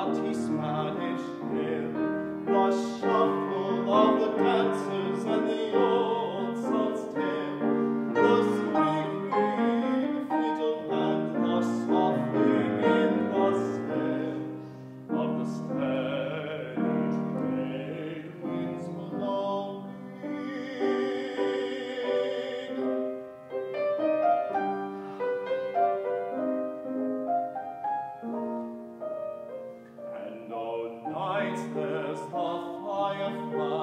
hearty Spanish air, the shuffle of the dancers and the old salt's tale, the swinging fiddle and the soft ring in the sail of the stage winds blowing. And o' nights there's the firefly